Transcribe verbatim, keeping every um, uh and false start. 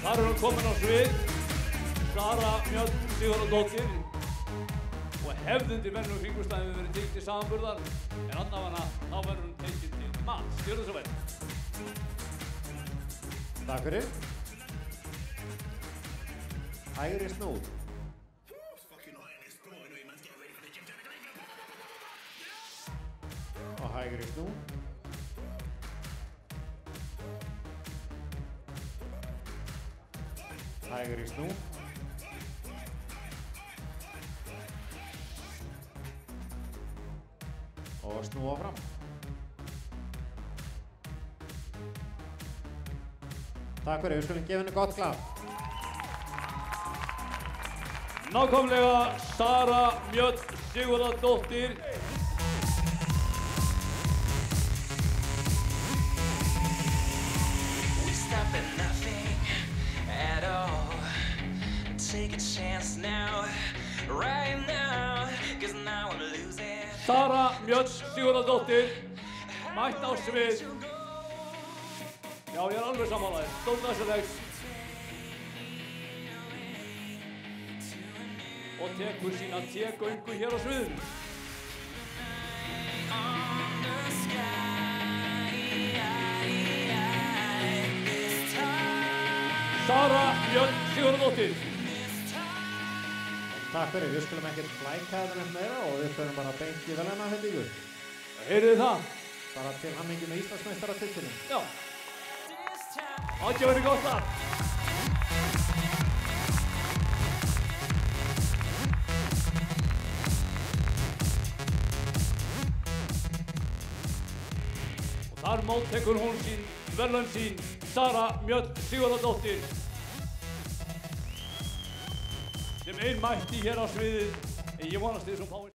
Þar er hún komin á svið, Sara Mjöll Sigurðardóttir. Og hefðundi venjum kringumstæðum verið tekið til samanburðar, en allavega þá verður hún tekið til mats. Gjörðu svo vel. Takk fyrir. Hægri snúð. Og hægri snúð. Hægri snúð. Og snúa fram. Takk fyrir, við skulum gefa henni gott klapp. Nákvæmlega Sara Mjöll Sigurðardóttir. We stop at nothing at all. Take a chance now, right now, cause now I'm losing. Sara Mjöll Sigurðardóttir, mætt á svið. Já, ég er alveg sammálaður, stórnæsilegt. Og tekur sína tegöngu hér á sviðinu. Sara Mjöll Sigurðardóttir. Takk fyrir, við skulum ekkert flækka þetta neitt meira og við förum bara beint í verðlaunaafhendingu. Heyrið þið það? Bara til hamingju með Íslandsmeistaratitilinn. Já. Átti verið gott þar. Og þar móttekur hún sín verðlaun sín, Sara Mjöll Sigurðardóttir, sem ein mætti hér á sviðið. Ég vonast þið sem fáið.